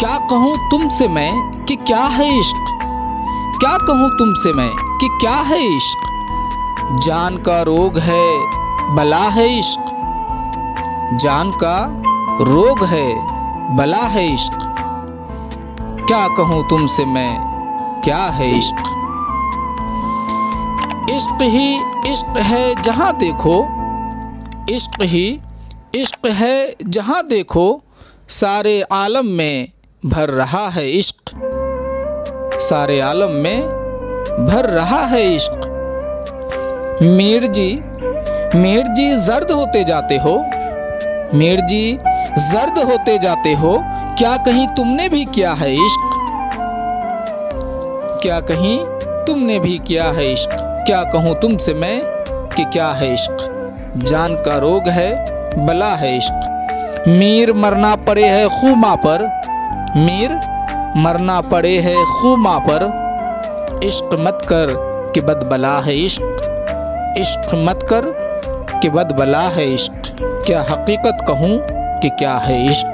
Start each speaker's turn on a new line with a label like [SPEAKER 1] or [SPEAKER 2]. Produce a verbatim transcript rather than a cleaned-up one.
[SPEAKER 1] क्या कहूँ तुमसे मैं कि क्या है इश्क, क्या कहूँ तुमसे मैं कि क्या है इश्क। जान का रोग है बला है इश्क, जान का रोग है बला है इश्क। क्या कहूँ तुमसे मैं क्या है इश्क। इश्क ही इश्क है जहाँ देखो, इश्क ही इश्क है जहाँ देखो। सारे आलम में भर रहा है इश्क, सारे आलम में भर रहा है इश्क। मीर जी मीर जी जर्द होते जाते हो, मीर जी जर्द होते जाते हो। क्या कहीं तुमने भी किया है इश्क, क्या कहीं तुमने भी किया है इश्क। क्या कहूँ तुमसे मैं कि क्या है इश्क। जान का रोग है बला है इश्क। मीर मरना पड़े है खूमा पर, मीर मरना पड़े है खूमा पर। इश्क मत कर कि बदबला है इश्क, इश्क मत कर कि बदबला है इश्क। क्या हकीकत कहूँ कि क्या है इश्क।